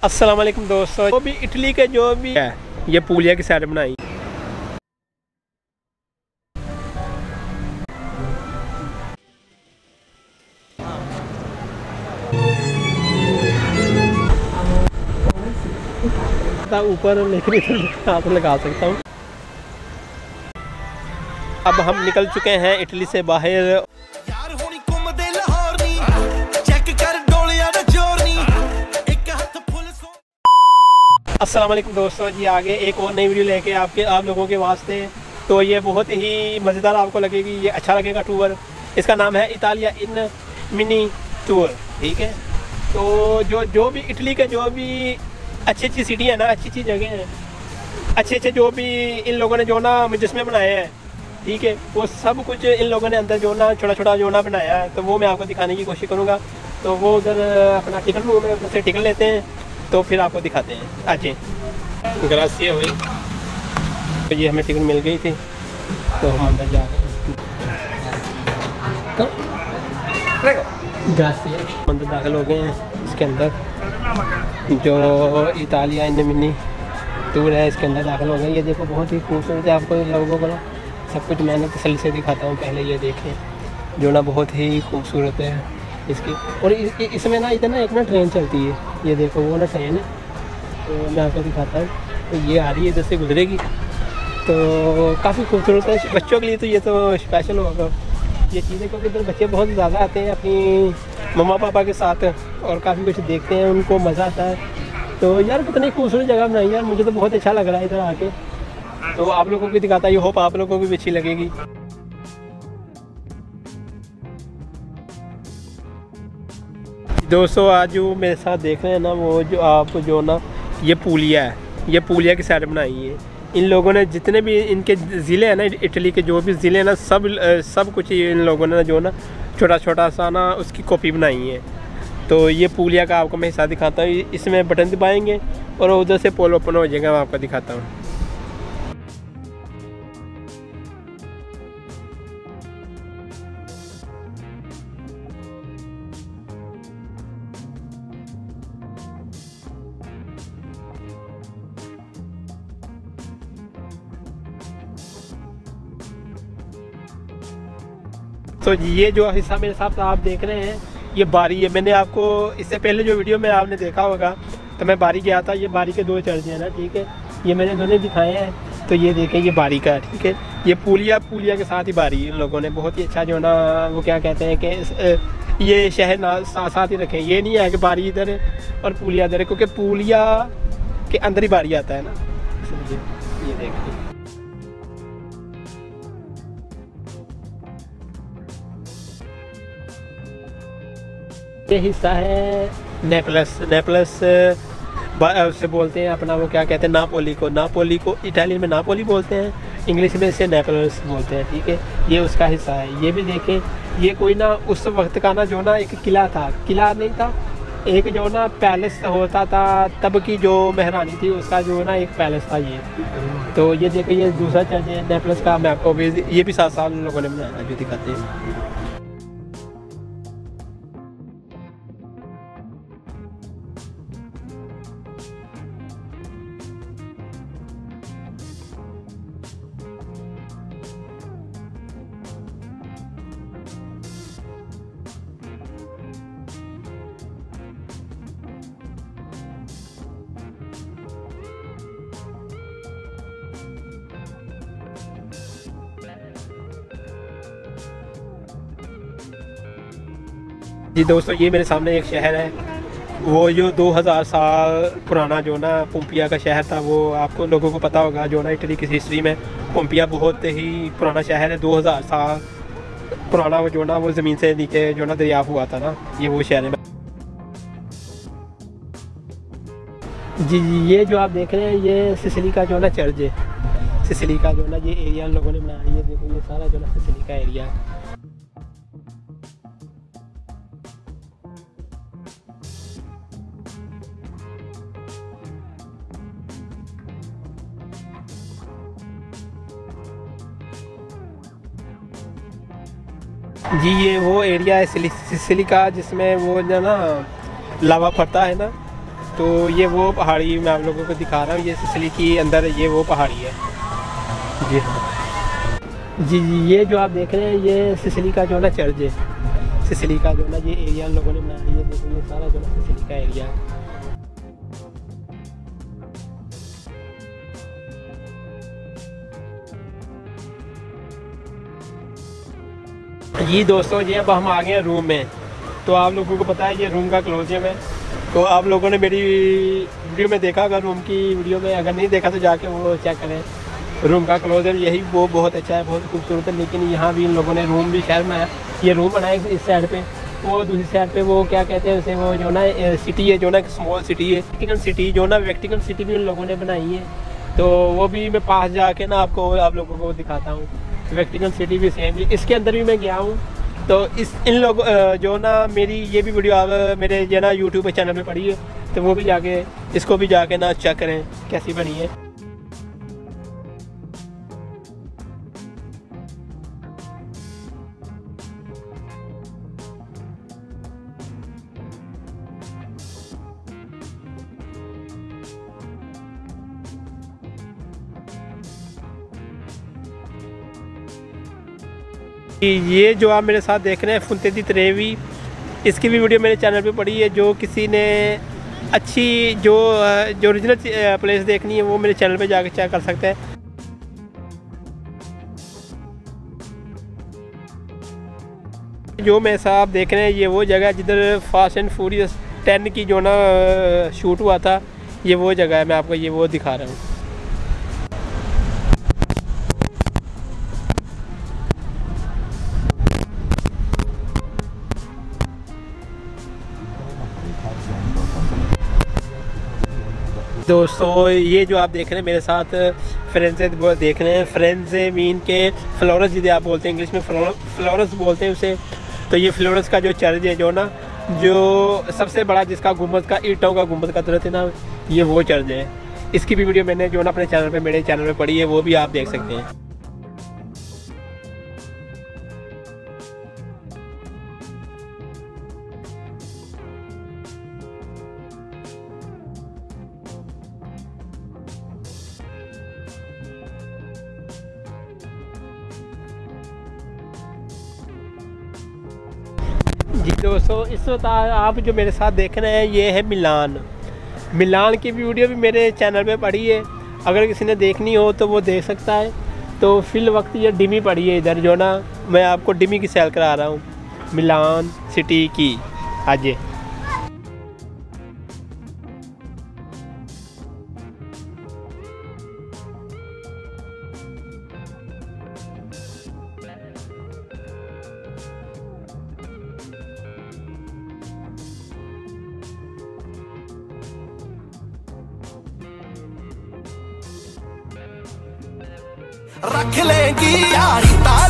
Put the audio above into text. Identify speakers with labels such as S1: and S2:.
S1: अस्सलाम वालेकुम दोस्तों, जो भी इटली के जो भी है ये पूलिया की साइड बनाई। ऊपर लेकर हाथ लगा सकता हूँ। अब हम निकल चुके हैं इटली से बाहर। अस्सलाम वालेकुम दोस्तों जी, आगे एक और नई वीडियो लेके आप लोगों के वास्ते। तो ये बहुत ही मज़ेदार आपको लगेगी, ये अच्छा लगेगा टूर। इसका नाम है इतालिया इन मिनी टूर, ठीक है। तो जो भी इटली के जो भी अच्छी सिटी है ना, अच्छी जगह हैं, अच्छे जो भी इन लोगों ने जो ना मुजस्मे बनाए हैं, ठीक है, वो सब कुछ इन लोगों ने अंदर जो ना छोटा जो ना बनाया है, तो वो मैं आपको दिखाने की कोशिश करूँगा। तो वो उधर अपना टिकट रूम है, उधर से टिकट लेते हैं, तो फिर आपको दिखाते हैं। अच्छे ग्रासिया हुई, तो ये हमें टिकट मिल गई थी, तो हम अंदर जा रहे हैं। ग्रासिया अंदर दाखिल हो गए हैं। इसके अंदर जो इतालिया इन मिनी टूर है, इसके अंदर दाखिल हो गए। ये देखो बहुत ही खूबसूरत है, आपको लोगों को ना सब कुछ मैंने तसल्ली से दिखाता हूँ। पहले ये देखें जो ना बहुत ही खूबसूरत है इसकी। और इसमें ना इधर ना एक ना ट्रेन चलती है, ये देखो वो ना ट्रेन है, तो मैं आपको दिखाता हूँ। तो ये आ रही है, इधर से गुजरेगी, तो काफ़ी खूबसूरत है। बच्चों के लिए तो ये तो स्पेशल होगा ये चीज़ें, क्योंकि इधर बच्चे बहुत ज़्यादा आते हैं अपनी मम्मा पापा के साथ, और काफ़ी कुछ देखते हैं, उनको मज़ा आता है। तो यार कितनी खूबसूरत जगह बनाई यार, मुझे तो बहुत अच्छा लग रहा है इधर आके। तो आप लोगों को भी दिखाता है, होप आप लोगों को भी अच्छी लगेगी। दोस्तों आज जो मेरे साथ देख रहे हैं ना, वो जो आप जो ना ये पूलिया है, ये पूलिया की साइड बनाई है इन लोगों ने। जितने भी इनके ज़िले हैं ना, इटली के जो भी ज़िले हैं ना, सब कुछ इन लोगों ने जो ना छोटा सा ना उसकी कॉपी बनाई है। तो ये पूलिया का आपको मैं हिस्सा दिखाता हूँ। इसमें बटन दबाएंगे और उधर से पोल ओपन हो जाएगा, मैं आपको दिखाता हूँ। तो ये जो हिस्सा मेरे साथ आप देख रहे हैं, ये बारी है। मैंने आपको इससे पहले जो वीडियो में आपने देखा होगा, तो मैं बारी गया था। ये बारी के दो चर्च हैं ना, ठीक है, ये मैंने दोनों दिखाए हैं। तो ये देखें, ये बारी का, ठीक है, ये पूलिया के साथ ही बारी इन लोगों ने बहुत ही अच्छा जो ना वो क्या कहते हैं कि ये शहर ना साथ ही रखें। ये नहीं है कि बारी इधर है और पूलिया इधर है, क्योंकि पूलिया के अंदर ही बारी आता है ना, इसलिए ये देखें। ये हिस्सा है नेपलस से बोलते हैं अपना, वो क्या कहते हैं, नापोली को इटालियन में नापोली बोलते हैं, इंग्लिश में इसे नेपलस बोलते हैं, ठीक है। ये उसका हिस्सा है। ये भी देखें, ये कोई ना उस वक्त का ना जो ना एक किला नहीं था, एक जो ना पैलेस होता था तब की जो महारानी थी, उसका जो ना एक पैलेस था ये। तो ये देखें, ये दूसरा चर्च है नेपलस का। मैं आपको भी ये भी 7 साल लोगों ने बनाया, जो दिखाते हैं। जी दोस्तों, ये मेरे सामने एक शहर है, वो जो 2000 साल पुराना जो ना पोम्पिया का शहर था। वो आपको लोगों को पता होगा, जो ना इटली की हिस्ट्री में पोम्पिया बहुत ही पुराना शहर है। 2000 साल पुराना वो जो ना वो ज़मीन से नीचे जो ना दरियाफ़ हुआ था ना, ये वो शहर है। जी ये जो आप देख रहे हैं, ये सिसिली का जो ना चर्च है। सिसिली का जो ना ये एरिया लोगों ने बनाया, ये देखो, ये सारा जो ना सिसिली का एरिया है। जी ये वो एरिया है सिसिली का, जिसमें वो जो ना लावा फटता है ना, तो ये वो पहाड़ी मैं आप लोगों को दिखा रहा हूँ, ये सिसिली की अंदर ये वो पहाड़ी है। जी हाँ जी, ये जो आप देख रहे हैं ये सिसिली का जो ना चर्च है, सिसिली का जो ना ये एरिया लोगों ने बनाया, ये देखो ये सारा जो ना सिसिली का एरिया है। ये दोस्तों ये अब हम आ गए हैं रूम में। तो आप लोगों को पता है ये रूम का क्लोजर है। तो आप लोगों ने मेरी वीडियो में देखा होगा, रूम की वीडियो में, अगर नहीं देखा तो जाके वो चेक करें। रूम का क्लोजर यही वो बहुत अच्छा है, बहुत खूबसूरत है। लेकिन यहाँ भी इन लोगों ने रूम भी शहर में है, ये रूम बनाए इस साइड पे, वो दूसरी साइड पे वो क्या कहते हैं उसे, वो जो ना सिटी है, जो ना स्मॉल सिटी है, वेटिकन सिटी, जो ना वेटिकन सिटी भी उन लोगों ने बनाई है। तो वो भी मैं पास जाके ना आपको आप लोगों को दिखाता हूँ। वेटिकन सिटी भी सेम, इसके अंदर भी मैं गया हूँ। तो इन लोग जो ना मेरी ये भी वीडियो आप मेरे जो ना यूट्यूब चैनल में पड़ी है, तो वो भी जाके इसको भी जाके ना चेक करें कैसी बनी है। ये जो आप मेरे साथ देख रहे हैं फुंतेती त्रेवी, इसकी भी वीडियो मेरे चैनल पे पड़ी है। जो किसी ने अच्छी जो ओरिजिनल प्लेस देखनी है वो मेरे चैनल पे जाकर चेक कर सकते हैं। जो मेरे साथ देख रहे हैं ये वो जगह है जिधर फास्ट एंड फ्यूरियस 10 की जो ना शूट हुआ था, ये वो जगह है। मैं आपको ये वो दिखा रहा हूँ। दोस्तों ये जो आप देख रहे हैं मेरे साथ फ्रेंड्स देख रहे हैं, फ्रेंड्स मीन के फ्लोरस जिसे आप बोलते हैं, इंग्लिश में फ्लोरस बोलते हैं उसे। तो ये फ्लोरस का जो चर्च है जो ना, जो सबसे बड़ा जिसका गुम्बद का ईंटों का गुम्बद का तरह है ना, ये वो चर्च है। इसकी भी वीडियो मैंने जो ना अपने चैनल पे, मेरे चैनल में पड़ी है, वो भी आप देख सकते हैं। जी दोस्तों, इस वक्त आप जो मेरे साथ देख रहे हैं ये है मिलान। मिलान की वीडियो भी मेरे चैनल पे पड़ी है, अगर किसी ने देखनी हो तो वो देख सकता है। तो फिल वक्त ये डिमी पड़ी है इधर, जो ना मैं आपको डिमी की सैर करा रहा हूँ, मिलान सिटी की। आज
S2: रख लेगी यारी।